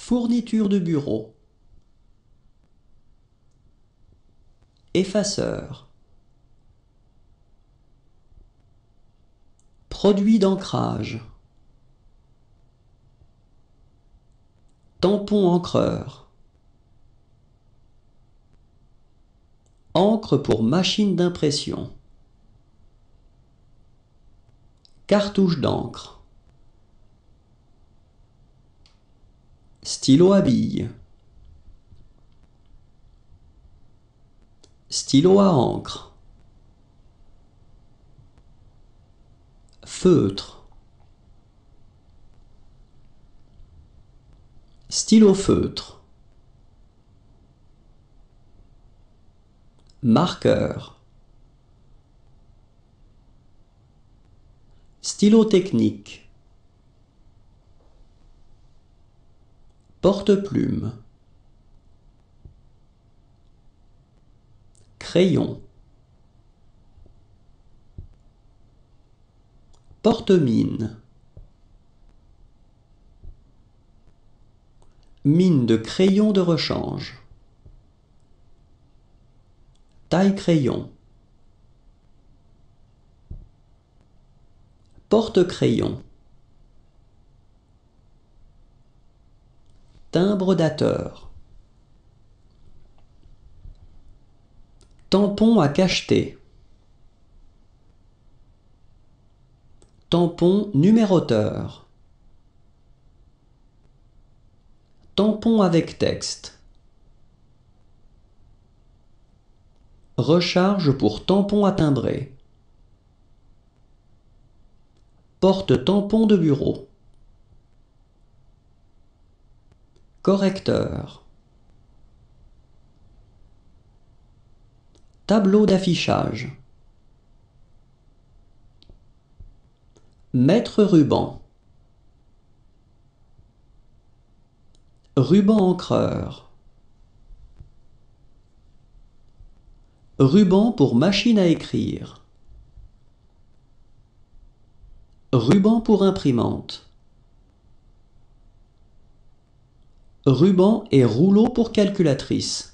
Fourniture de bureau. Effaceur. Produit d'ancrage. Tampon encreur. Encre pour machine d'impression. Cartouche d'encre. Stylo à billes. Stylo à encre. Feutre. Stylo feutre. Marqueur. Stylo technique. Porte-plume. Crayon. Porte-mine. Mine de crayon de rechange. Taille-crayon. Porte-crayon. Timbre dateur. Tampon à cacheter. Tampon numéroteur. Tampon avec texte. Recharge pour tampon à timbrer. Porte-tampon de bureau. Correcteur. Tableau d'affichage. Mètre-ruban. Ruban encreur. Ruban pour machine à écrire. Ruban pour imprimante. Ruban et rouleau pour calculatrice.